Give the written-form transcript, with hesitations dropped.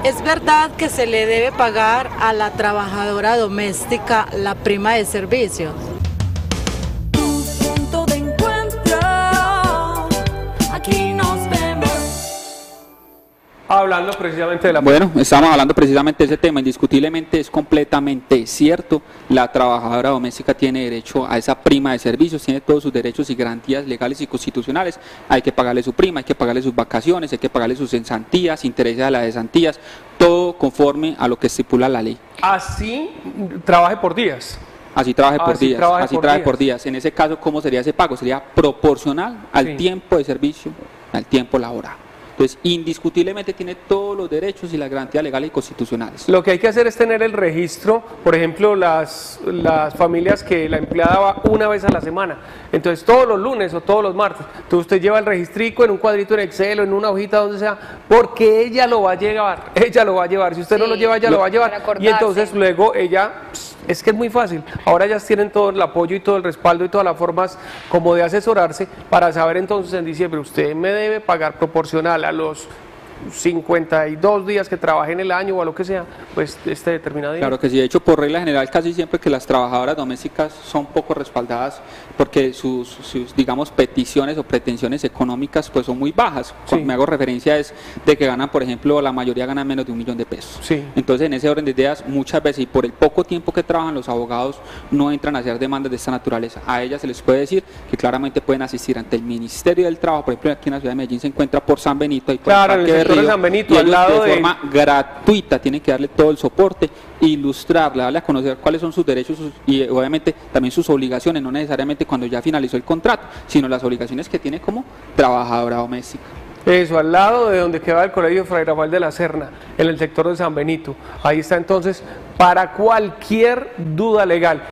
¿Es verdad que se le debe pagar a la trabajadora doméstica la prima de servicio? Punto de encuentro, aquí nos vemos. Hablando precisamente de la... Bueno, estamos hablando precisamente de ese tema. Indiscutiblemente es completamente cierto. La trabajadora doméstica tiene derecho a esa prima de servicios, tiene todos sus derechos y garantías legales y constitucionales. Hay que pagarle su prima, hay que pagarle sus vacaciones, hay que pagarle sus cesantías, intereses a las cesantías, todo conforme a lo que estipula la ley. Así trabaje por días. Así trabaje por Así días, trabaje así por trabaje días. por días. En ese caso, ¿cómo sería ese pago? Sería proporcional al Sí. tiempo de servicio, al tiempo laboral. Entonces, indiscutiblemente tiene todos los derechos y las garantías legales y constitucionales. Lo que hay que hacer es tener el registro, por ejemplo, las familias que la empleada va una vez a la semana. Entonces, todos los lunes o todos los martes, entonces usted lleva el registrico en un cuadrito en Excel o en una hojita donde sea, porque ella lo va a llevar, ella lo va a llevar. Si usted no lo lleva, ella lo va a para llevar. acordarse. Y entonces luego ella, es que es muy fácil. Ahora ellas tienen todo el apoyo y todo el respaldo y todas las formas como de asesorarse para saber entonces en diciembre, usted me debe pagar proporcional a los 52 días que trabaje en el año o a lo que sea, pues este determinado día. Claro que sí, de hecho por regla general casi siempre que las trabajadoras domésticas son poco respaldadas porque sus digamos peticiones o pretensiones económicas pues son muy bajas. Sí. Cuando me hago referencia es de que ganan, por ejemplo, la mayoría ganan menos de 1 millón de pesos. Sí. Entonces en ese orden de ideas muchas veces y por el poco tiempo que trabajan los abogados no entran a hacer demandas de esta naturaleza. A ellas se les puede decir que claramente pueden asistir ante el Ministerio del Trabajo, por ejemplo aquí en la ciudad de Medellín se encuentra por San Benito, ahí por Claro, en el Parque de sector de Río, San Benito, y al ellos lado de de... forma gratuita tienen que darle todo el soporte, ilustrarle, darle a conocer cuáles son sus derechos y obviamente también sus obligaciones, no necesariamente cuando ya finalizó el contrato, sino las obligaciones que tiene como trabajadora doméstica. Eso, al lado de donde queda el Colegio Fray Rafael de la Serna, en el sector de San Benito. Ahí está entonces para cualquier duda legal.